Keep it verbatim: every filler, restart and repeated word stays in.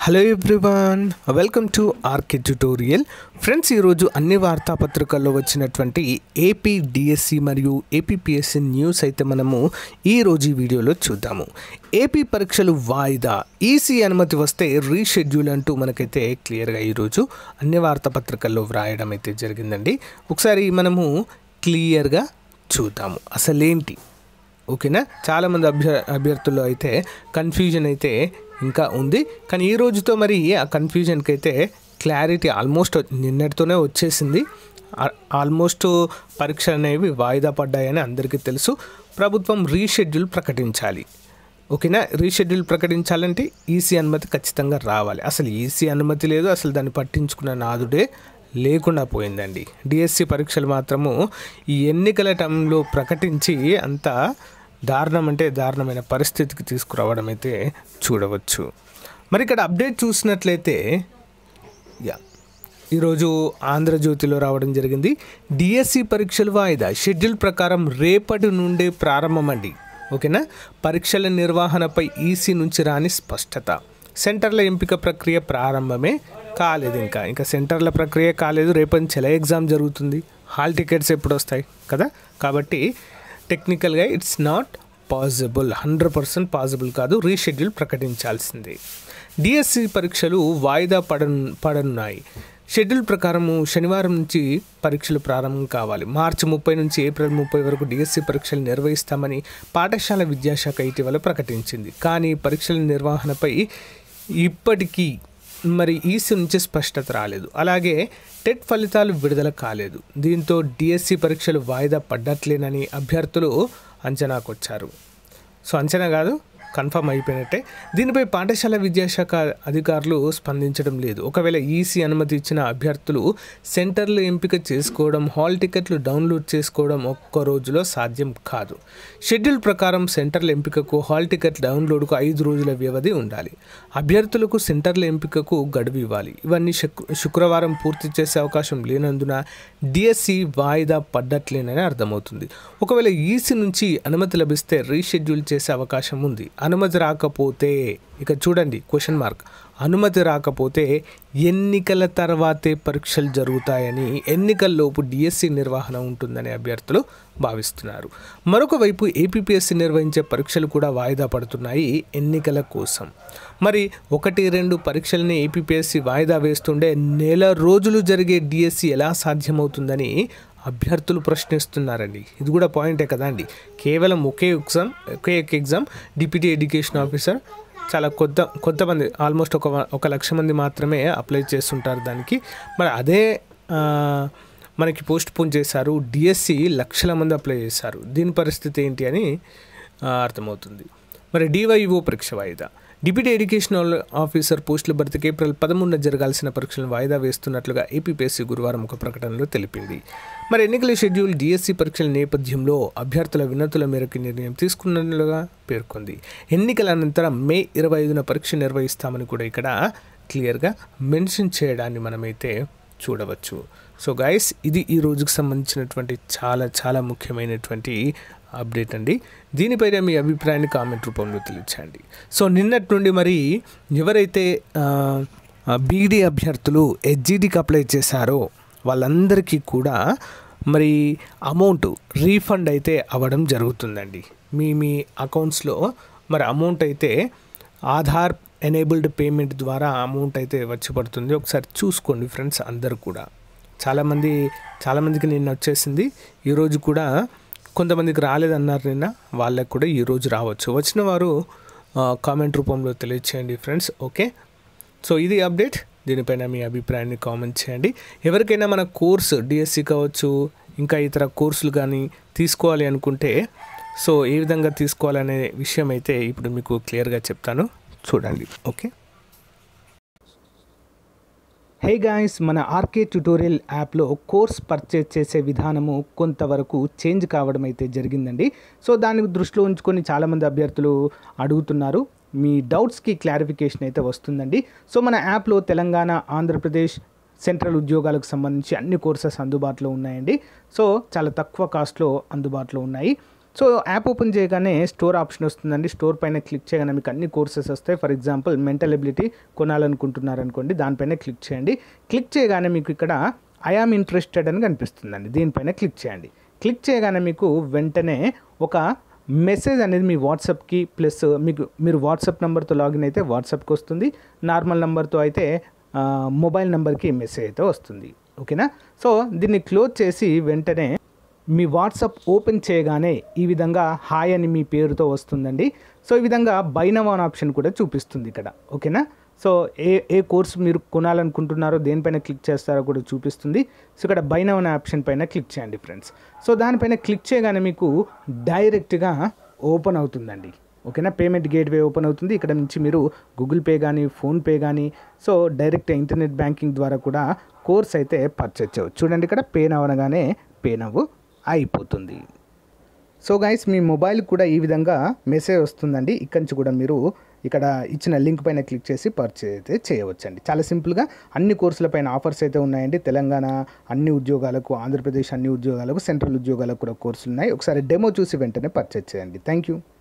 Hello everyone, welcome to RK tutorial. Friends, ఈరోజు అన్ని వార్తాపత్రికల్లో వచ్చినటువంటి ఏపీ డిఎస్సి మరియు ఏపీపీఎస్సి న్యూస్ అయితే మనము ఈరోజు ఈ వీడియోలో చూద్దాము. ఏపీ పరీక్షలు వాయిదా, ఈసీ అనుమతి వస్తే రీషెడ్యూల్ అంటూ మనకైతే క్లియర్గా ఈరోజు అన్ని వార్తాపత్రికల్లో వ్రాయడం అయితే జరిగిందండి. ఒకసారి మనము క్లియర్గా చూద్దాము అసలేంటి. ఓకేనా, చాలామంది అభ్య అభ్యర్థుల్లో అయితే కన్ఫ్యూజన్ అయితే ఇంకా ఉంది. కానీ ఈ రోజుతో మరి ఆ కన్ఫ్యూజన్కి అయితే క్లారిటీ ఆల్మోస్ట్ నిన్నటితోనే వచ్చేసింది. ఆల్మోస్ట్ పరీక్షలు అనేవి వాయిదా పడ్డాయని అందరికీ తెలుసు. ప్రభుత్వం రీషెడ్యూల్ ప్రకటించాలి. ఓకేనా, రీషెడ్యూల్ ప్రకటించాలంటే ఈసీ అనుమతి ఖచ్చితంగా రావాలి. అసలు ఈసీ అనుమతి లేదు, అసలు దాన్ని పట్టించుకున్న నాదుడే లేకుండా పోయిందండి. డిఎస్సి పరీక్షలు మాత్రము ఈ ఎన్నికల టైంలో ప్రకటించి అంత దారుణం అంటే దారుణమైన పరిస్థితికి తీసుకురావడం అయితే చూడవచ్చు. మరి ఇక్కడ అప్డేట్ చూసినట్లయితే యా ఈరోజు ఆంధ్రజ్యోతిలో రావడం జరిగింది. డిఎస్సి పరీక్షలు వాయిదా, షెడ్యూల్ ప్రకారం రేపటి నుండే ప్రారంభమండి. ఓకేనా, పరీక్షల నిర్వహణపై ఈసీ నుంచి రాని స్పష్టత. సెంటర్ల ఎంపిక ప్రక్రియ ప్రారంభమే కాలేదు. ఇంకా ఇంకా సెంటర్ల ప్రక్రియ కాలేదు. రేపటి నుంచి ఎలా ఎగ్జామ్ జరుగుతుంది, హాల్ టికెట్స్ ఎప్పుడు వస్తాయి కదా. కాబట్టి టెక్నికల్గా it's not possible, hundred percent possible కాదు. రీషెడ్యూల్ ప్రకటించాల్సిందే. డిఎస్సి పరీక్షలు వాయిదా పడ పడనున్నాయి. షెడ్యూల్ ప్రకారము శనివారం నుంచి పరీక్షలు ప్రారంభం కావాలి. మార్చి ముప్పై నుంచి ఏప్రిల్ ముప్పై వరకు డిఎస్సి పరీక్షలు నిర్వహిస్తామని పాఠశాల విద్యాశాఖ ఇటీవల ప్రకటించింది. కానీ పరీక్షల నిర్వహణపై ఇప్పటికీ మరి ఈసీ నుంచి స్పష్టత రాలేదు. అలాగే టెట్ ఫలితాలు విడుదల కాలేదు. దీంతో డిఎస్సి పరీక్షలు వాయిదా పడ్డట్లేనని అభ్యర్థులు అంచనాకొచ్చారు. సో అంచనా కాదు, కన్ఫర్మ్ అయిపోయినట్టే. దీనిపై పాఠశాల విద్యాశాఖ అధికారులు స్పందించడం లేదు. ఒకవేళ ఈసీ అనుమతి ఇచ్చిన అభ్యర్థులు సెంటర్లు ఎంపిక చేసుకోవడం, హాల్ టికెట్లు డౌన్లోడ్ చేసుకోవడం ఒక్క రోజులో సాధ్యం కాదు. షెడ్యూల్ ప్రకారం సెంటర్ల ఎంపికకు, హాల్ టికెట్ డౌన్లోడ్కు ఐదు రోజుల వ్యవధి ఉండాలి. అభ్యర్థులకు సెంటర్ల ఎంపికకు గడువు ఇవ్వాలి. ఇవన్నీ శుక్రవారం పూర్తి చేసే అవకాశం లేనందున డిఎస్సి వాయిదా పడ్డట్లేనని అర్థమవుతుంది. ఒకవేళ ఈసీ నుంచి అనుమతి లభిస్తే రీషెడ్యూల్ చేసే అవకాశం ఉంది. అనుమతి రాకపోతే ఇక చూడండి క్వశ్చన్ మార్క్, అనుమతి రాకపోతే ఎన్నికల తర్వాతే పరీక్షలు జరుగుతాయని, ఎన్నికల్లోపు డిఎస్సి నిర్వహణ ఉంటుందని అభ్యర్థులు భావిస్తున్నారు. మరొక వైపు ఏపీపీఎస్సి నిర్వహించే పరీక్షలు కూడా వాయిదా పడుతున్నాయి ఎన్నికల కోసం. మరి ఒకటి రెండు పరీక్షలని ఏపీపీఎస్సి వాయిదా వేస్తుండే నెల రోజులు జరిగే డిఎస్సి ఎలా సాధ్యమవుతుందని అభ్యర్థులు ప్రశ్నిస్తున్నారండి. ఇది కూడా పాయింటే కదా అండి. కేవలం ఒకే ఎగ్జామ్ ఒకే ఎగ్జామ్ డిప్యూటీ ఎడ్యుకేషన్ ఆఫీసర్ చాలా కొత్త కొంతమంది ఆల్మోస్ట్ ఒక ఒక లక్ష మంది మాత్రమే అప్లై చేస్తుంటారు దానికి. మరి అదే మనకి పోస్ట్ పోన్ చేశారు. డిఎస్సి లక్షల మంది అప్లై చేశారు. దీని పరిస్థితి ఏంటి అని అర్థమవుతుంది. మరి డివైఓ పరీక్ష వాయిదా. డిప్యూటీ ఎడ్యుకేషన్ ఆఫీసర్ పోస్టుల భర్తీకి ఏప్రిల్ పదమూడున జరగాల్సిన పరీక్షలను వాయిదా వేస్తున్నట్లుగా ఏపీపీఎస్సి గురువారం ఒక ప్రకటనలో తెలిపింది. మరి ఎన్నికల షెడ్యూల్ డిఎస్సి పరీక్షల నేపథ్యంలో అభ్యర్థుల వినతుల మేరకు నిర్ణయం తీసుకున్నట్లుగా పేర్కొంది. ఎన్నికల అనంతరం మే ఇరవై ఐదున పరీక్ష నిర్వహిస్తామని కూడా ఇక్కడ క్లియర్గా మెన్షన్ చేయడాన్ని మనమైతే చూడవచ్చు. సో గైస్, ఇది ఈ రోజుకు సంబంధించినటువంటి చాలా చాలా ముఖ్యమైనటువంటి అప్డేట్ అండి. దీనిపైన మీ అభిప్రాయాన్ని కామెంట్ రూపంలో తెలియచేయండి. సో నిన్నటి నుండి మరి ఎవరైతే బీడీ అభ్యర్థులు హెచ్జిడికి అప్లై చేశారో వాళ్ళందరికీ కూడా మరి అమౌంట్ రీఫండ్ అయితే అవ్వడం జరుగుతుందండి. మీ మీ అకౌంట్స్లో మరి అమౌంట్ అయితే ఆధార్ ఎనేబుల్డ్ పేమెంట్ ద్వారా అమౌంట్ అయితే వచ్చి పడుతుంది. ఒకసారి చూసుకోండి ఫ్రెండ్స్ అందరు కూడా. చాలామంది చాలామందికి నిన్న వచ్చేసింది. ఈరోజు కూడా కొంతమందికి రాలేదన్నారు నిన్న, వాళ్ళకి కూడా ఈరోజు రావచ్చు. వచ్చిన వారు కామెంట్ రూపంలో తెలియచేయండి ఫ్రెండ్స్. ఓకే, సో ఇది అప్డేట్. దీనిపైన మీ అభిప్రాయాన్ని కామెంట్ చేయండి. ఎవరికైనా మన కోర్సు డిఎస్సి కావచ్చు, ఇంకా ఇతర కోర్సులు కానీ తీసుకోవాలి అనుకుంటే సో ఏ విధంగా తీసుకోవాలనే విషయం అయితే ఇప్పుడు మీకు క్లియర్గా చెప్తాను, చూడండి. ఓకే, హే గాయ్స్, మన ఆర్కే ట్యుటోరియల్ యాప్లో కోర్స్ పర్చేజ్ చేసే విధానము కొంతవరకు చేంజ్ కావడం అయితే జరిగిందండి. సో దాన్ని దృష్టిలో ఉంచుకొని చాలామంది అభ్యర్థులు అడుగుతున్నారు. మీ డౌట్స్కి క్లారిఫికేషన్ అయితే వస్తుందండి. సో మన యాప్లో తెలంగాణ, ఆంధ్రప్రదేశ్, సెంట్రల్ ఉద్యోగాలకు సంబంధించి అన్ని కోర్సెస్ అందుబాటులో ఉన్నాయండి. సో చాలా తక్కువ కాస్ట్లో అందుబాటులో ఉన్నాయి. సో యాప్ ఓపెన్ చేయగానే స్టోర్ ఆప్షన్ వస్తుందండి. స్టోర్ పైన క్లిక్ చేయగానే మీకు అన్ని కోర్సెస్ వస్తాయి. ఫర్ ఎగ్జాంపుల్ మెంటల్ ఎబిలిటీ కొనాలనుకుంటున్నారు అనుకోండి, దానిపైన క్లిక్ చేయండి. క్లిక్ చేయగానే మీకు ఇక్కడ ఐ ఆమ్ ఇంట్రెస్టెడ్ అని కనిపిస్తుందండి. దీనిపైన క్లిక్ చేయండి. క్లిక్ చేయగానే మీకు వెంటనే ఒక మెసేజ్ అనేది మీ వాట్సాప్కి ప్లస్ మీకు మీరు వాట్సాప్ నెంబర్తో లాగిన్ అయితే వాట్సాప్కి వస్తుంది. నార్మల్ నెంబర్తో అయితే మొబైల్ నెంబర్కి మెసేజ్ అయితే వస్తుంది. ఓకేనా. సో దీన్ని క్లోజ్ చేసి వెంటనే మీ వాట్సాప్ ఓపెన్ చేయగానే ఈ విధంగా హాయ్ అని మీ పేరుతో వస్తుందండి. సో ఈ విధంగా బై నౌ అనే ఆప్షన్ కూడా చూపిస్తుంది ఇక్కడ. ఓకేనా. సో ఏ ఏ కోర్స్ మీరు కొనాలనుకుంటున్నారో దేనిపైన క్లిక్ చేస్తారో కూడా చూపిస్తుంది. సో ఇక్కడ బై నౌ అనే ఆప్షన్ పైన క్లిక్ చేయండి ఫ్రెండ్స్. సో దానిపైన క్లిక్ చేయగానే మీకు డైరెక్ట్గా ఓపెన్ అవుతుందండి. ఓకేనా. పేమెంట్ గేట్వే ఓపెన్ అవుతుంది. ఇక్కడ నుంచి మీరు గూగుల్ పే కానీ ఫోన్పే కానీ సో డైరెక్ట్ ఇంటర్నెట్ బ్యాంకింగ్ ద్వారా కూడా కోర్స్ అయితే పర్చేజ్ చేయవచ్చు. చూడండి ఇక్కడ పే నౌ అనగానే పే నౌ అయిపోతుంది. సో గైస్ మీ మొబైల్ కూడా ఈ విధంగా మెసేజ్ వస్తుందండి. ఇక్కడి నుంచి కూడా మీరు ఇక్కడ ఇచ్చిన లింక్ పైన క్లిక్ చేసి పర్చేజ్ అయితే చేయవచ్చండి. చాలా సింపుల్గా అన్ని కోర్సుల పైన ఆఫర్స్ అయితే ఉన్నాయండి. తెలంగాణ అన్ని ఉద్యోగాలకు, ఆంధ్రప్రదేశ్ అన్ని ఉద్యోగాలకు, సెంట్రల్ ఉద్యోగాలకు కూడా కోర్సులు ఉన్నాయి. ఒకసారి డెమో చూసి వెంటనే పర్చేజ్ చేయండి. Thank you.